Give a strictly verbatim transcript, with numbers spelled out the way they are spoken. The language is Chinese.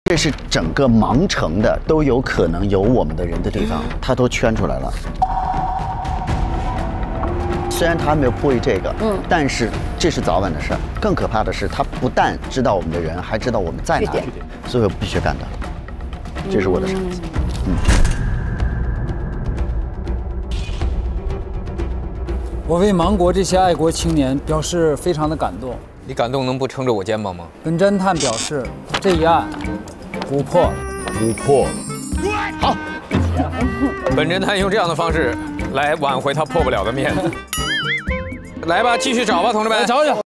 这是整个盲城的都有可能有我们的人的地方，他都圈出来了。虽然他还没有破译这个，嗯，但是这是早晚的事儿。更可怕的是，他不但知道我们的人，还知道我们在哪里，所以我必须干掉。这是我的上司。嗯。 我为盲国这些爱国青年表示非常的感动。 你感动能不撑着我肩膀吗？ 本侦探表示，这一案琥珀， 琥珀。好。本侦探用这样的方式来挽回他破不了的面子。来吧，继续找吧，同志们， 找找。